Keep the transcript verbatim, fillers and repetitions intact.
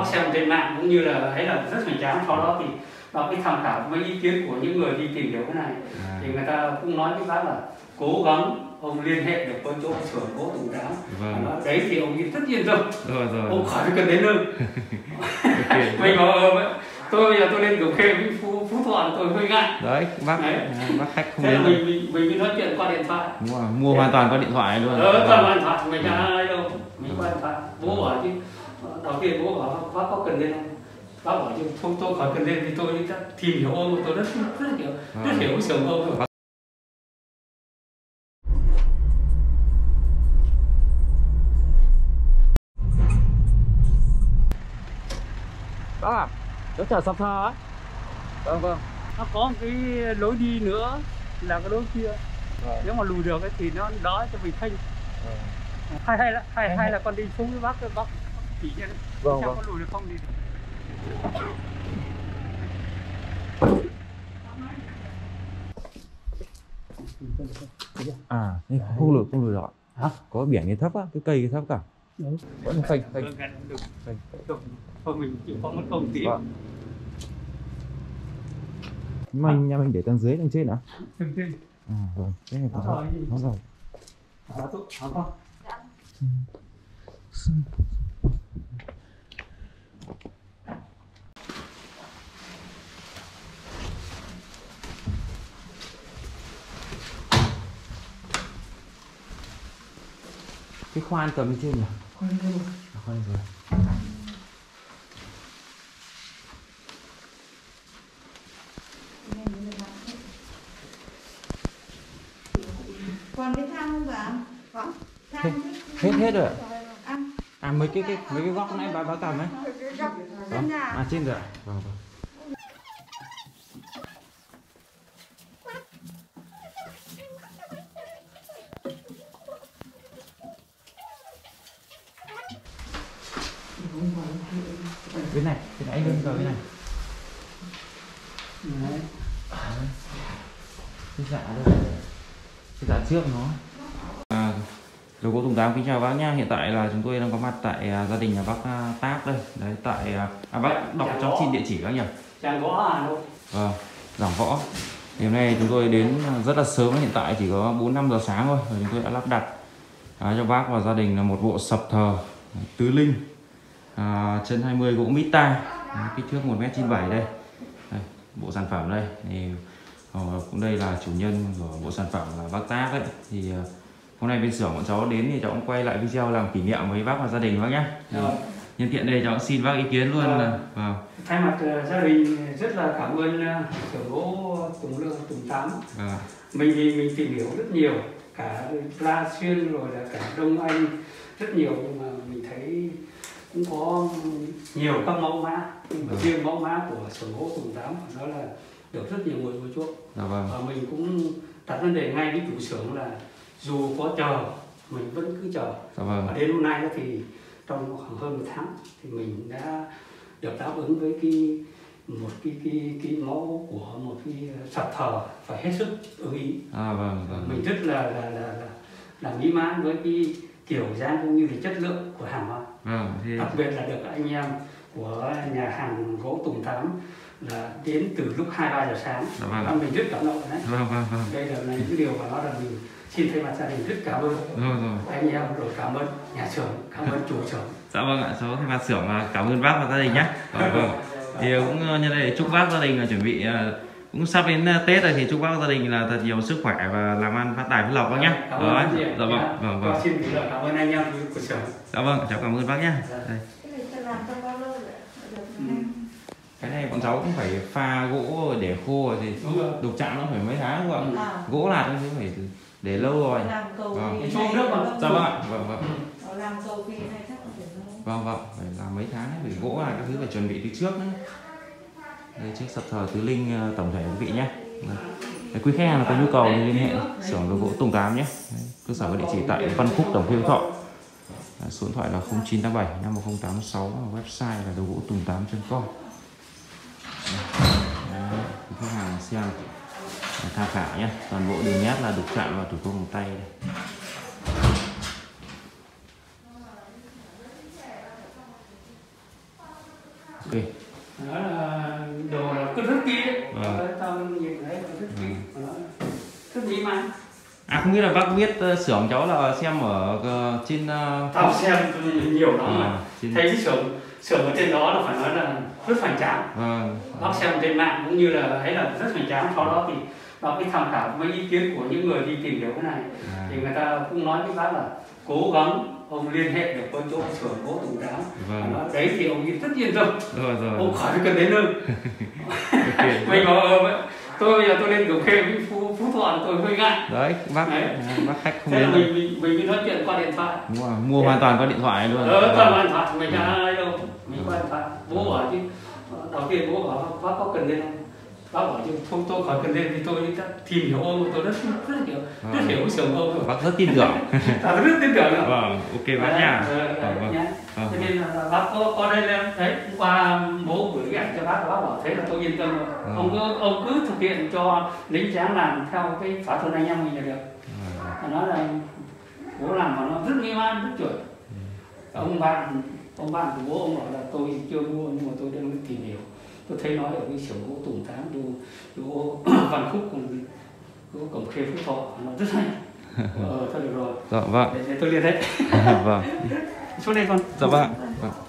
xem trên mạng cũng như là thấy là rất hoành tráng. Sau đó thì bác mới tham khảo mấy ý kiến của những người đi tìm hiểu cái này, à. Thì người ta cũng nói với bác là cố gắng ông liên hệ được với chỗ xưởng gỗ Tùng Tám, vâng. Đấy thì ông rất yên tâm, rồi, rồi. Ông khỏi cần đến nơi. Okay. Mình bảo tôi bây giờ tôi lên Cẩm Khê với Phú, Phú Thọ tôi hơi ngại. Đấy, bác đấy. Bác khách không thế đến. Mình, mình mình mới nói chuyện qua điện thoại. Đúng rồi, mua hoàn toàn qua điện thoại luôn. Ờ, toàn qua điện thoại, mình chả ai đâu, mình qua điện thoại. Bố bảo chứ, đầu tiên bố bảo bác có cần lên không? Bác bảo chứ không, tôi khỏi cần lên thì tôi tìm hiểu ôm, tôi rất rất hiểu, rất hiểu cái xưởng ôm rồi. Bác à, chỗ chợ Sập Thờ á. Vâng vâng. Nó có một cái lối đi nữa là cái lối kia. Vâng. Nếu mà lùi được ấy, thì nó đó cho mình thanh. Vâng. Hay hay là hay hay là con đi xuống với bác cái bác chỉ cho vâng, xem vâng. có lùi được không đi. À, không lùi không lùi được. Hả? Có biển cái thấp á, cái cây cái thấp cả. Đúng. Vẫn phanh phanh. Thôi mình chịu có mất công tí. Vâng. Nhưng mà nhà mình để tầng dưới tầng trên hả? Tầng trên. À vâng, cái này có rồi. Nó rồi. Đó tốt, hả con? Cái khoan cầm trên nhỉ? Khoan lên rồi. À, khoan lên rồi. Còn cái thang không bà? Có. Hết, hết hết rồi. À mấy cái cái mấy cái góc này bà bà cầm ấy. Vâng. À trên rồi. Vâng vâng. Bên này, bên này anh lên vào bên này. Đấy. Cái dạ đây. Cái dạ trước nó. À, Đồ gỗ Tùng Tám kính chào bác nhá. Hiện tại là chúng tôi đang có mặt tại uh, gia đình nhà bác uh, Tác đây. Đấy tại uh, à bác đọc cho xin địa chỉ bác nhỉ? Tràng Võ Hà Nội. Vâng, Giảng Võ. Thì hôm nay chúng tôi đến rất là sớm, hiện tại chỉ có bốn năm giờ sáng thôi. Rồi chúng tôi đã lắp đặt uh, cho bác và gia đình là một bộ sập thờ tứ linh. À, chân hai mươi gỗ mít ta, kích thước một mét chín mươi bảy đây. Đây, bộ sản phẩm đây thì uh, cũng đây là chủ nhân của bộ sản phẩm là bác Tác đấy. Thì uh, hôm nay bên xưởng bọn cháu đến thì cháu cũng quay lại video làm kỷ niệm với bác và gia đình bác nhé. Nhân tiện đây cháu cũng xin bác ý kiến luôn. Là vâng. Thay mặt uh, gia đình rất là cảm ơn xưởng uh, gỗ Tùng Lương Tùng Tám. À. Mình thì mình tìm hiểu rất nhiều, cả La Xuyên rồi là cả Đông Anh rất nhiều, nhưng mà mình thấy cũng có nhiều các mẫu mã, nhưng mà riêng mẫu mã của xưởng gỗ Tùng Tám nó là được rất nhiều người mua chuộc. Dạ vâng. Và mình cũng đặt vấn đề ngay với chủ xưởng là dù có chờ mình vẫn cứ chờ. Dạ vâng. Và đến hôm nay thì trong khoảng hơn một tháng thì mình đã được đáp ứng với cái một cái cái cái mẫu của một cái sập thờ phải hết sức ưng ý. À, vâng, vâng. Mình rất là là là là, là mỹ mãn với cái kiểu dáng cũng như là chất lượng của hàng hóa. Vâng, thì... đặc biệt là được anh em của nhà hàng gỗ Tùng Tám là đến từ lúc hai ba giờ sáng. Dạ vâng. Mình rất cảm động đấy. Vâng, vâng, vâng. Đây là những điều mà nó là mình xin thay mặt gia đình rất cảm ơn. Rồi, rồi. Anh em rồi cảm ơn nhà xưởng, cảm ơn chủ xưởng. Dạ vâng ạ, cháu thay mặt xưởng cảm ơn bác và gia đình nhé. Vâng, vâng. Thì cũng nhân đây để chúc bác gia đình là chuẩn bị cũng sắp đến Tết rồi, thì chúc bác gia đình là thật nhiều sức khỏe và làm ăn phát tài phát lộc bác nhé. Cảm ơn anh chị. Dạ vâng, vâng, vâng. Xin cảm ơn anh em của xưởng. Dạ vâng, cháu cảm ơn bác nhé. Đây. Cái này bọn cháu cũng phải pha gỗ để khô thì đục chạm nó phải mấy tháng đúng không ạ? Gỗ là nó phải để lâu rồi. Vâng. Dạ vâng ạ. Vâng vâng. Vâng vâng, phải làm mấy tháng ấy, vì gỗ là các thứ phải chuẩn bị từ trước nữa. Đây chiếc sập thờ tứ linh tổng thể quý vị nhé. Đấy, quý khách hàng có nhu cầu thì liên hệ xưởng đồ gỗ Tùng Tám nhé. Đấy, cơ sở có địa chỉ tại Văn Phúc, Đồng Khê, Phú Thọ. Đấy, số điện thoại là không chín tám bảy năm một không tám sáu, website là đồ gỗ tùng tám chấm com. Quý khách hàng xem tham khảo nhé. Toàn bộ đường nét là đục chạm vào thủ công bằng tay đây. Okay. Nó là đồ là cứ rất kỹ đấy. Vâng. Tao nhìn thấy rất kỹ. Nó rất mỹ mãn. À không biết là bác biết uh, xưởng cháu là xem ở uh, trên uh... Tao xem nhiều lắm à, mà trên... thấy cái xưởng xưởng ở trên đó là phải nói là rất hoành tráng. Vâng. Bác xem trên mạng cũng như là ấy là rất hoành tráng. Sau đó thì bác mới tham khảo mấy ý kiến của những người đi tìm hiểu cái này. À. Thì người ta cũng nói với bác là cố gắng ông liên hệ được với chỗ xưởng gỗ Tùng Tám. Vâng. Nói, đấy thì ông rất yên tâm. Rồi rồi. Ông khỏi phải cần đến nơi. Okay. Mình bảo tôi bây giờ tôi lên Cẩm Khê với Phú, Phú Thọ tôi hơi ngại. Đấy bác đấy. Bác khách không thế đến. Là mình mình mình nói chuyện qua điện thoại. Đúng rồi, mua thế hoàn toàn qua điện thoại luôn. Ờ, toàn qua điện thoại mình ra ai đâu, mình qua điện thoại. Bố bảo chứ đầu tiên bố bảo bác có cần lên không? Bác bảo chứ không, tôi khỏi cần lên thì tôi tìm hiểu ông, tôi rất rất hiểu à. rất hiểu xưởng ông rồi. Bác rất tin tưởng. À, rất tin tưởng rồi. Vâng, ok bác nha. Vâng, nhá. Cho nên là bác có có đây lên đấy, qua bố gửi cái ảnh cho bác, bác bảo thế là tôi yên tâm rồi. À. Ông cứ ông cứ thực hiện cho lính tráng làm theo cái thỏa thuận anh em mình là được. À. Nó là bố làm mà nó rất nghiêm an, rất chuẩn. Ừ. Ông bạn ông bạn của bố ông bảo là tôi chưa mua nhưng mà tôi đang tìm hiểu. Tôi thấy nói ở cái xưởng gỗ Tùng Tám, chỗ chỗ Văn Khúc còn chỗ Cẩm Khê Phú Thọ nó rất hay. Ờ thôi được rồi. Dạ vâng. Để, để tôi liên hệ. Vâng. Xuống đây con. Dạ vâng. Vâng.